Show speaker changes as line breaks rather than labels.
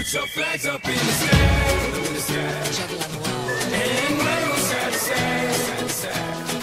Put your flags up in the sky, in the sky.
Joga lá no alto.
And wave 'em side to side, side to side.